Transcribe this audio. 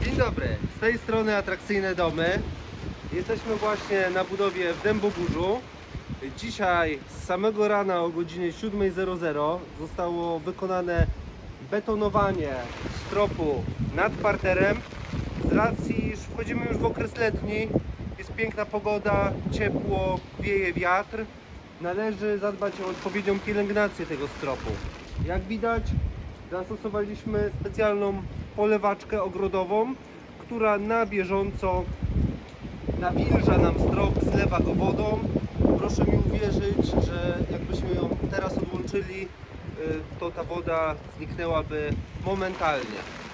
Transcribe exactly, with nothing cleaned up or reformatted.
Dzień dobry, z tej strony Atrakcyjne Domy. Jesteśmy właśnie na budowie w Dębogórzu. Dzisiaj z samego rana o godzinie siódmej zero zero zostało wykonane betonowanie stropu nad parterem. Z racji, że wchodzimy już w okres letni, jest piękna pogoda, ciepło, wieje wiatr, należy zadbać o odpowiednią pielęgnację tego stropu. Jak widać, zastosowaliśmy specjalną polewaczkę ogrodową, która na bieżąco nawilża nam strop, zlewa go wodą. Proszę mi uwierzyć, że jakbyśmy ją teraz odłączyli, to ta woda zniknęłaby momentalnie.